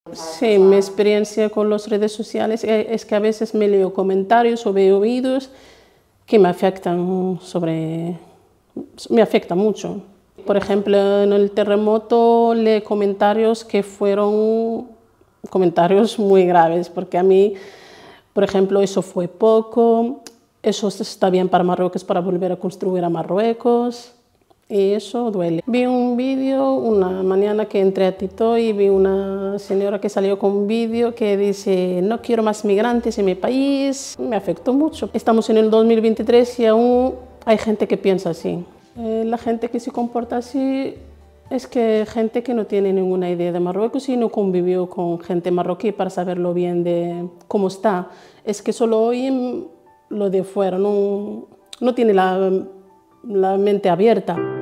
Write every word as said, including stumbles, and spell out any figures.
Sí, mi experiencia con las redes sociales es que a veces me leo comentarios o veo vídeos que me afectan sobre, me afecta mucho. Por ejemplo, en el terremoto leí comentarios que fueron comentarios muy graves, porque a mí, por ejemplo, eso fue poco, eso está bien para Marruecos para volver a construir a Marruecos, y eso duele. Vi un vídeo una mañana que entré a TikTok y vi una señora que salió con un vídeo que dice: no quiero más migrantes en mi país. Me afectó mucho. Estamos en el dos mil veintitrés y aún hay gente que piensa así. Eh, la gente que se comporta así es que gente que no tiene ninguna idea de Marruecos y no convivió con gente marroquí para saberlo bien de cómo está. Es que solo oyen lo de fuera, no, no tiene la, la mente abierta.